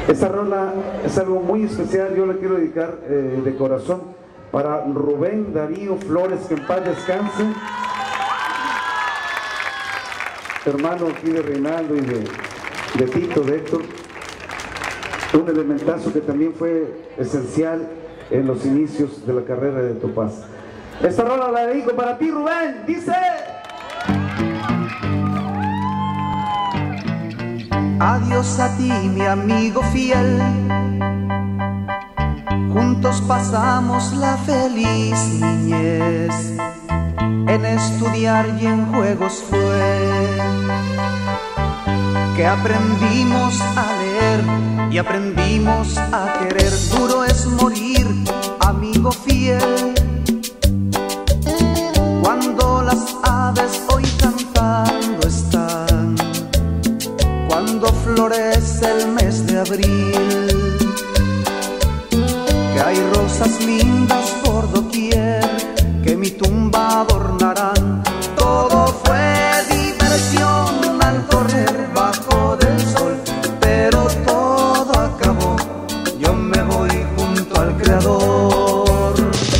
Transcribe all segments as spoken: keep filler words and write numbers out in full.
Esta rola es algo muy especial, yo la quiero dedicar eh, de corazón para Rubén Darío Flores, que en paz descanse, hermano aquí de Reinaldo y de, de Tito, de Héctor, un elementazo que también fue esencial en los inicios de la carrera de Topaz. Esta rola la dedico para ti, Rubén, dice... Adiós a ti, mi amigo fiel, juntos pasamos la feliz niñez, en estudiar y en juegos fue que aprendimos a leer y aprendimos a querer. Duro es morir, amigo fiel, cuando las aves hoy cantando están, cuando florece el mes de abril, que hay rosas lindas por doquier que mi tumba adornarán. Todo fue diversión al correr bajo del sol, pero todo acabó, yo me voy junto al Creador.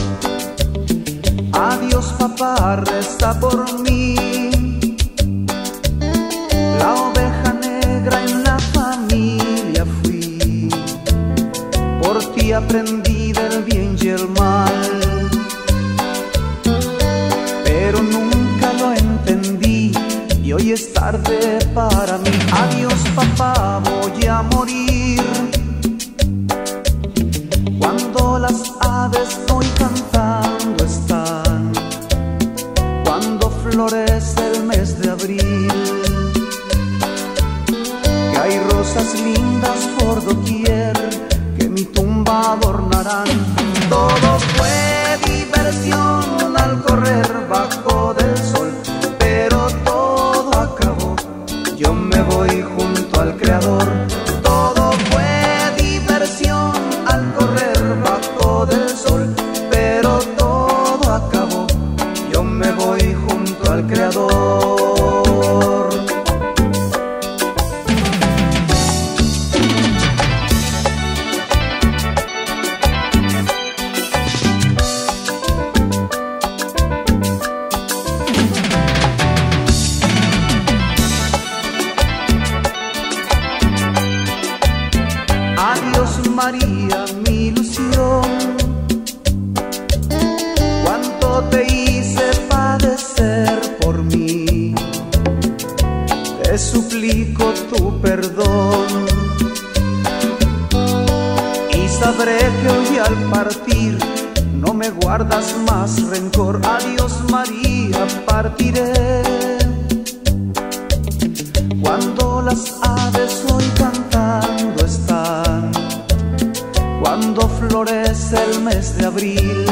Adiós papá, reza por mí, la oveja negra en la familia fui, por ti aprendí del bien y el mal, pero nunca lo entendí y hoy es tarde para mí. Adiós papá, voy a morir, cuando las aves hoy cantando están, cuando florece el mes de abril, que hay rosas lindas por doquier que mi tumba adornarán. Todo fue diversión al correr bajo del sol, pero todo acabó, yo me voy junto al Creador. Todo fue diversión al correr bajo del sol, pero todo acabó, yo me voy junto al Creador. Adiós María, mi ilusión, cuánto te hice padecer por mí, te suplico tu perdón y sabré que hoy al partir no me guardas más rencor. Adiós María, partiré, cuando las aves hoy cantando están, cuando florece el mes de abril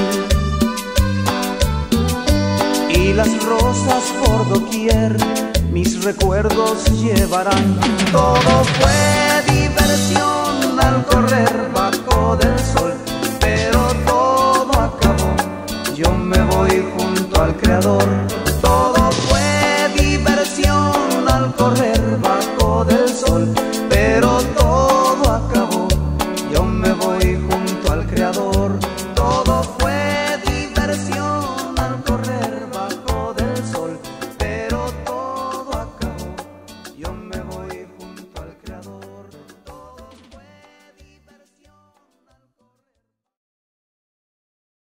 y las rosas por doquier mis recuerdos llevarán. Todo fue diversión al correr bajo del sol, pero todo acabó, yo me voy junto al Creador.